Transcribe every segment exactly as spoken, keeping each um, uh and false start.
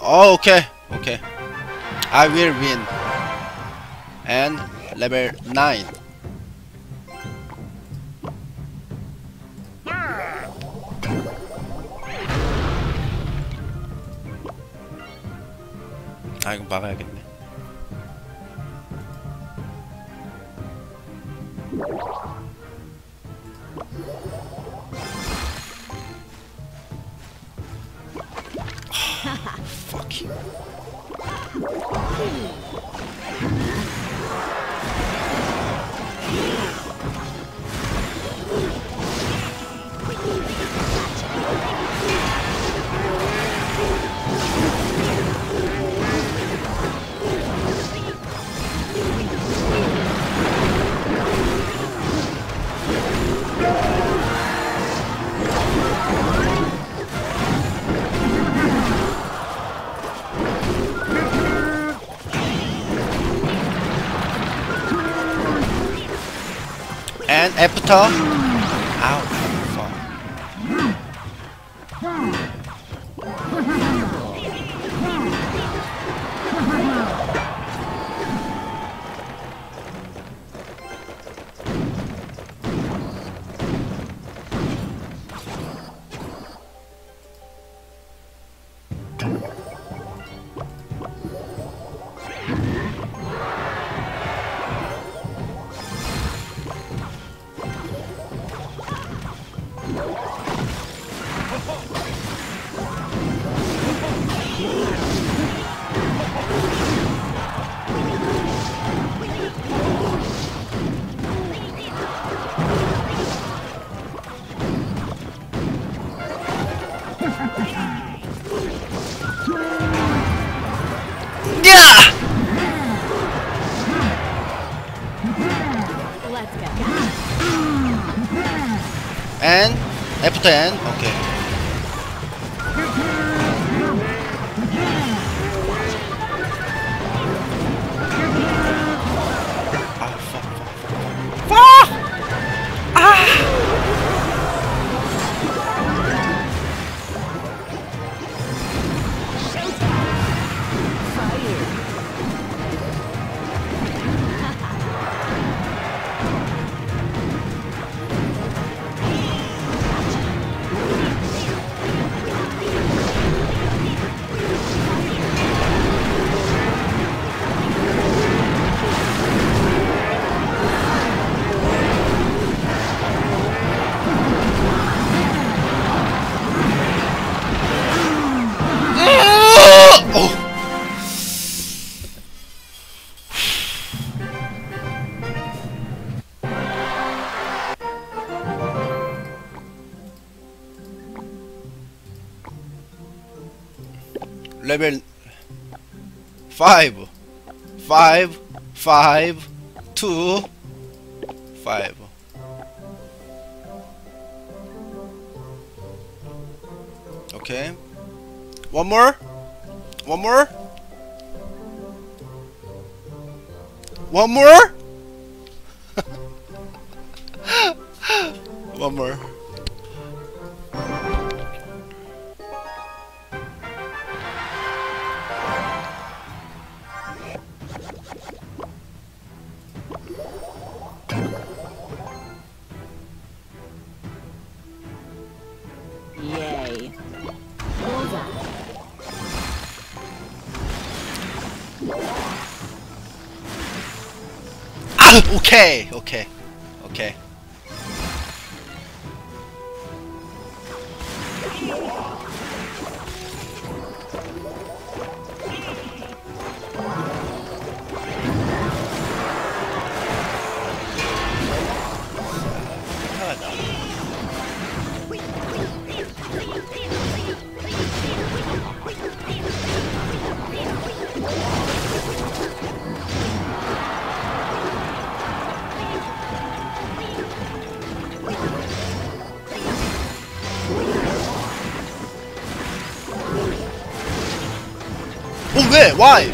Oh, okay, okay. I will win. And level nine. 아, 이거 막아야겠네. Fuck you. And after, ow, fuck. Yeah! Let's go. And after N, okay. Ah, fuck, fuck, fuck. Fuck! Ah! Level five, five, five, two, five. Okay. One more. One more. One more. One more. Yay. Bullseye. Ah, okay, okay, okay. Oh, 왜? Why?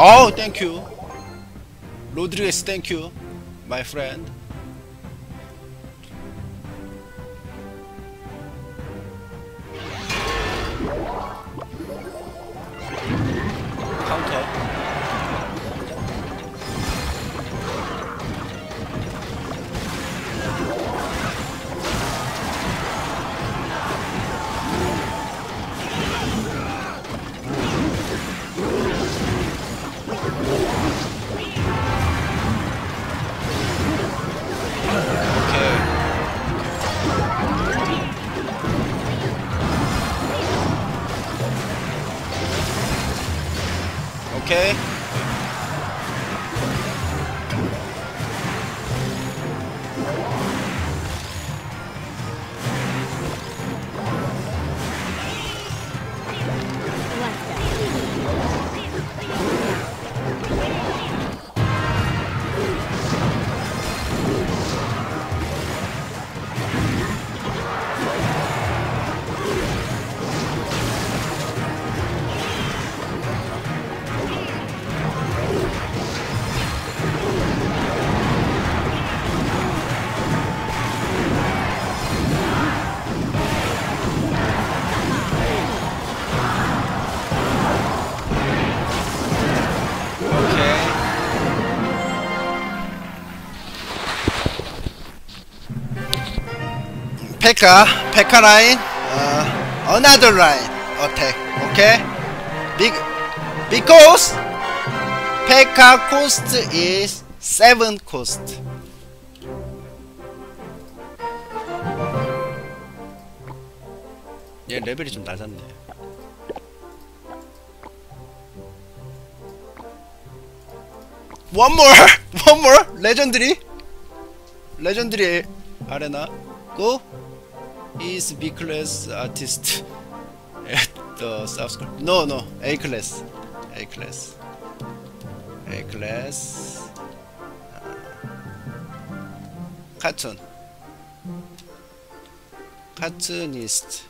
Oh, thank you. Rodriguez, thank you, my friend. Counter. Okay. P.E.K.K.A. P.E.K.K.A. line, uh, another line attack, okay? Big, because P.E.K.K.A. cost is seven cost. 얘 레벨이 좀 낮았네. One more, one more, legendary, legendary arena. Go. Is B class artist at the South School? No, no, A class, A class, A class. Cartoon, cartoonist.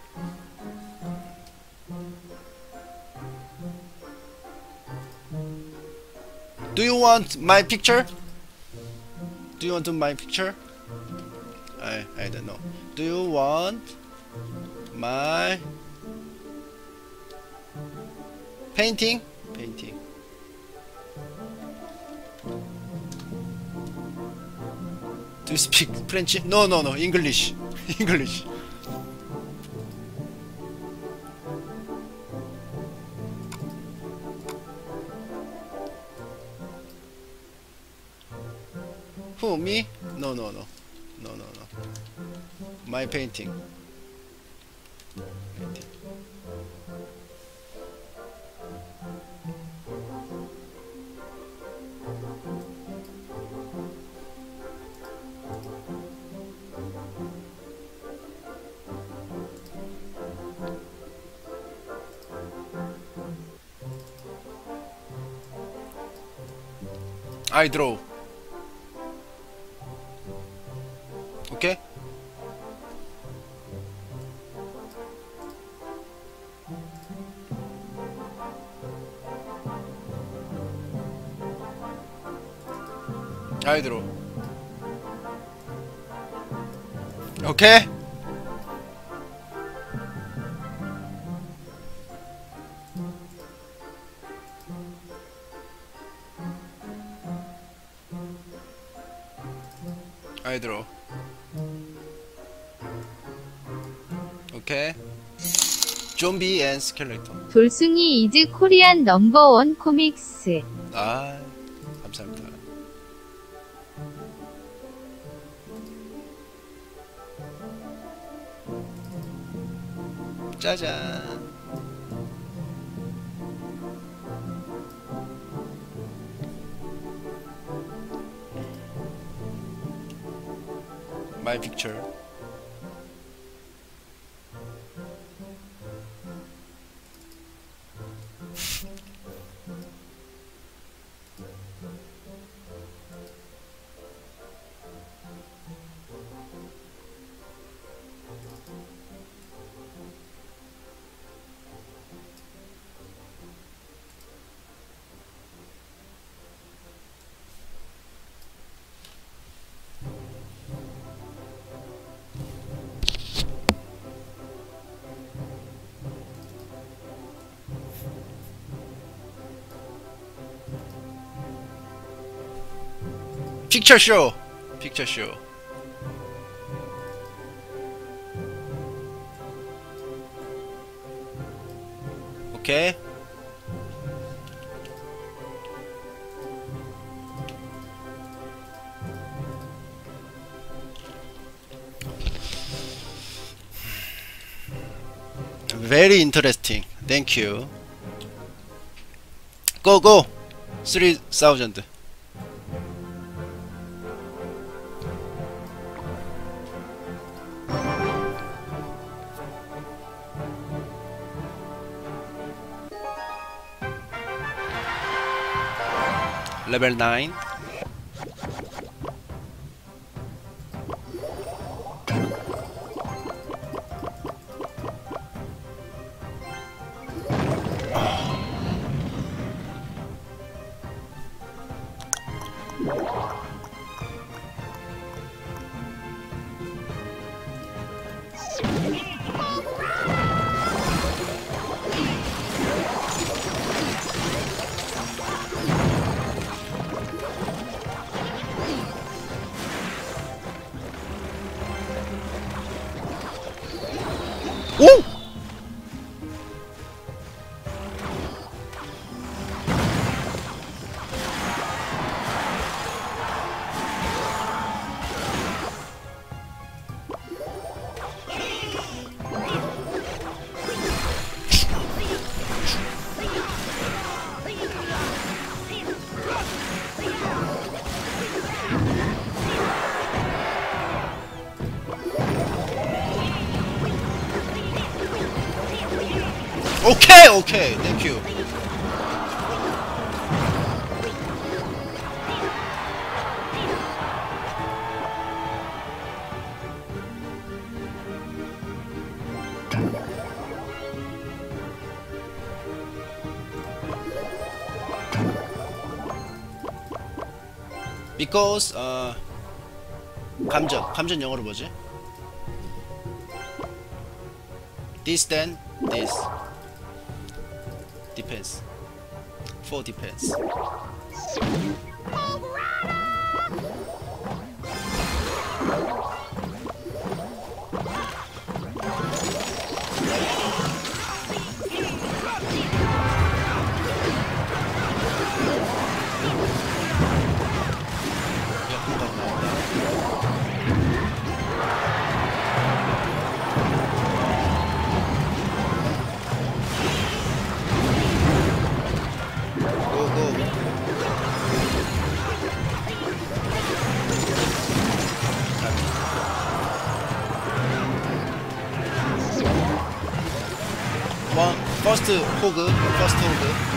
Do you want my picture? Do you want my picture? I I don't know. Do you want my painting? Painting. Do you speak French? No, no, no. English. English. Who, me? No, no, no. No, no, no. My painting. Painting. I draw. Okay? I draw. Okay? I draw. Okay. Zombie and skeleton. 돌순이 이즈 코리안 넘버원 코믹스. 아, 감사합니다. 짜잔. My picture. 픽처 쇼. 픽처 쇼. 오케이. Very interesting. Thank you. Go go. three thousand. Level nine. 오! 오케이 오케이 땡큐. because 어 감전 감전 영어로 뭐지? this then this defense for defense. 원 퍼스트 호그 퍼스트 호그.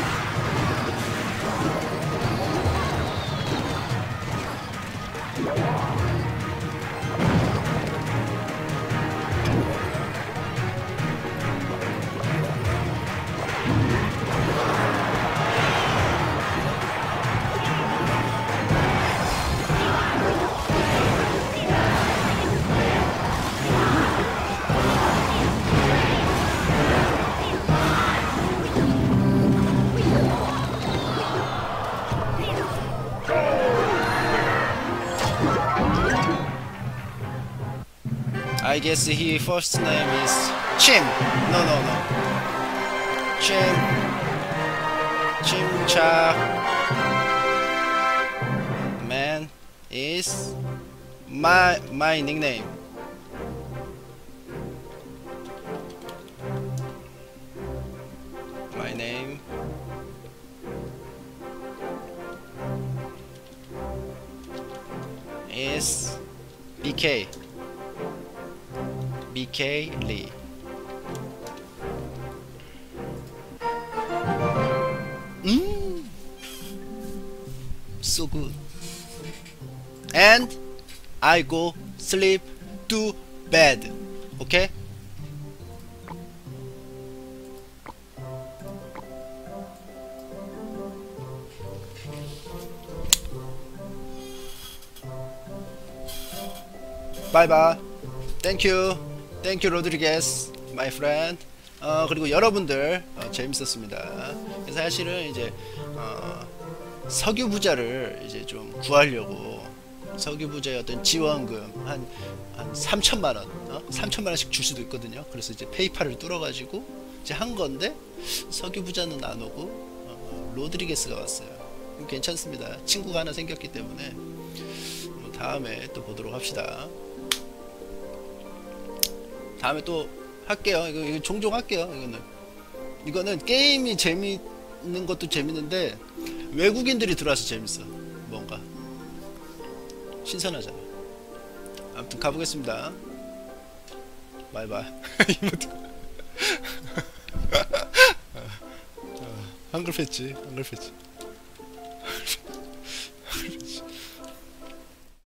I guess he first name is Chim. No, no, no. Chim. Chimcha. Man is my my nickname. My name. Is B K. B K Lee. Mm. So good. And I go sleep to bed. Okay? Bye bye. Thank you. Thank you, 로드리게스, my friend. 어, 그리고 여러분들 어, 재밌었습니다. 사실은 이제 어, 석유 부자를 이제 좀 구하려고 석유 부자의 어떤 지원금 한, 한 삼천만 원, 어? 삼천만 원씩 줄 수도 있거든요. 그래서 이제 페이팔을 뚫어가지고 이제 한 건데 석유 부자는 안 오고 어, 로드리게스가 왔어요. 괜찮습니다. 친구가 하나 생겼기 때문에 뭐 다음에 또 보도록 합시다. 다음에 또 할게요. 이거, 이거 종종 할게요. 이거는 이거는 게임이 재미있는 것도 재밌는데 외국인들이 들어와서 재밌어. 뭔가 신선하잖아. 아무튼 가보겠습니다. 바이바이. 이모트. 한글 패치, 한글 패치.